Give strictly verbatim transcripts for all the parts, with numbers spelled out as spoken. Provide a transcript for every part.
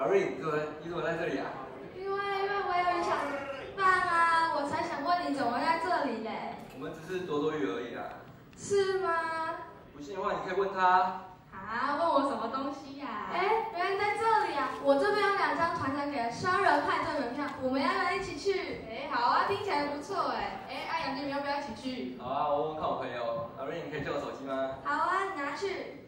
瑞，你怎么你怎么在这里啊？ 因为因为我有想办啊，我才想问你怎么会在这里嘞？ 我们只是躲躲雨而已啦。 是吗？ 不信的话，你可以问他。 啊，问我什么东西呀？哎，原来在这里啊！我这边有两张团长给的生日派对门票，我们要不要一起去？哎，好啊，听起来不错哎。哎，阿杨你们要不要一起去？ 好啊，我问问看我朋友。阿瑞，你可以借我手机吗？ 好啊，你拿去。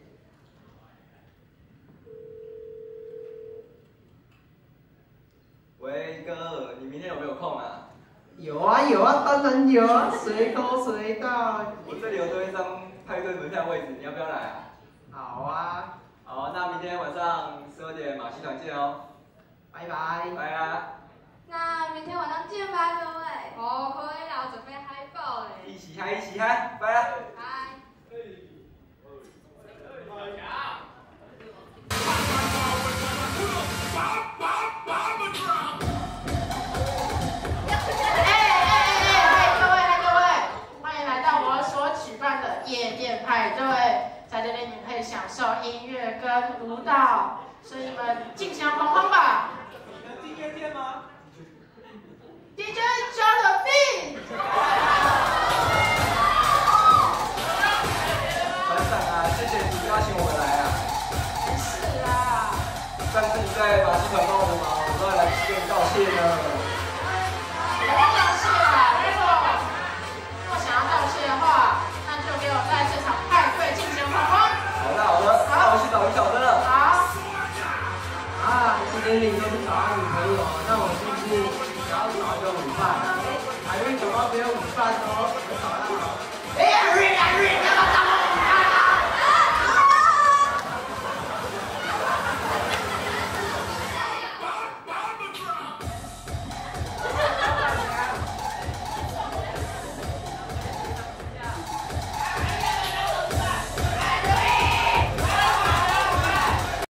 喂，哥，你明天有没有空啊？ 有啊有啊，当然有啊，随口随到。 我这里有多一张派对门票位置，你要不要来啊？ 好啊， 好，那明天晚上十二点马戏团见哦。 拜拜。 拜啊。 那明天晚上见吧，各位。哦，可以啦，我准备嗨爆嘞。 一起嗨，一起嗨，拜啊。 拜。 夜店派对，在这里你可以享受音乐跟舞蹈，所以你们尽情狂欢吧！ 你能进夜店吗 ？D J drop the beat。 团长啊，谢谢你邀请我们来啊。 没事啦。 上次你在马戏团帮我的忙，我都要来跟你道歉呢。